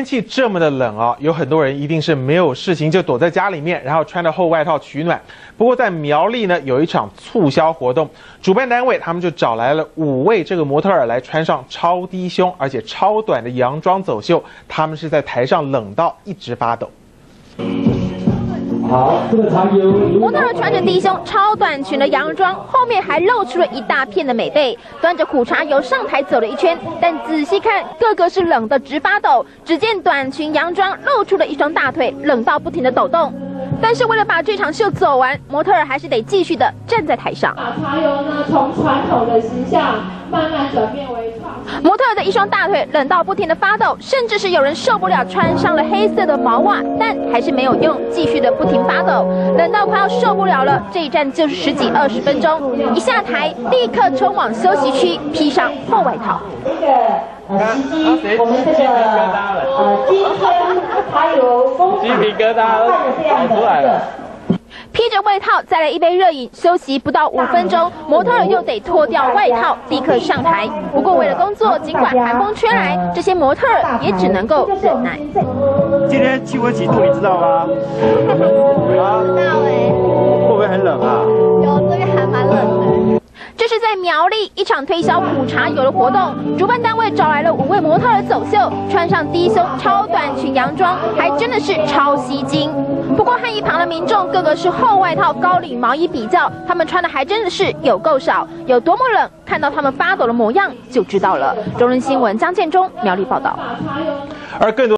天气这么的冷啊，有很多人一定是没有事情就躲在家里面，然后穿着厚外套取暖。不过在苗栗呢，有一场促销活动，主办单位他们就找来了5位这个模特儿来穿上超低胸而且超短的洋装走秀，他们是在台上冷到一直发抖。 好，这个茶油。 模特儿穿着低胸、超短裙的洋装，后面还露出了一大片的美背，端着苦茶油上台走了一圈。但仔细看，个个是冷得直发抖。只见短裙洋装露出了一双大腿，冷到不停的抖动。但是为了把这场秀走完，模特儿还是得继续的站在台上。 把茶油呢从传统的形象慢慢转变为创。 模特儿的一双大腿冷到不停的发抖，甚至是有人受不了，穿上了黑色的毛袜，但还是没有用，继续的不停发抖，冷到快要受不了了。这一站就是10几20分钟，一下台立刻冲往休息区，披上厚外套。 这个我们这个今天还有鸡皮疙瘩跑出来了。 披着外套，再来一杯热饮，休息不到5分钟，模特儿又得脱掉外套，立刻上台。不过为了工作，尽管寒风吹来，这些模特儿也只能够忍耐。 今天气温几度，你知道吗？不知道会不会很冷啊？ 有，这边还蛮冷的。 这是在苗栗一场推销苦茶油的活动，主办单位找来了5位模特儿走秀，穿上低胸超短裙洋装，还真的是超吸睛。不过和一旁的民众个个是厚外套、高领毛衣比较，他们穿的还真的是有够少，有多么冷，看到他们发抖的模样就知道了。中人新闻江建中苗栗报道。 而更多。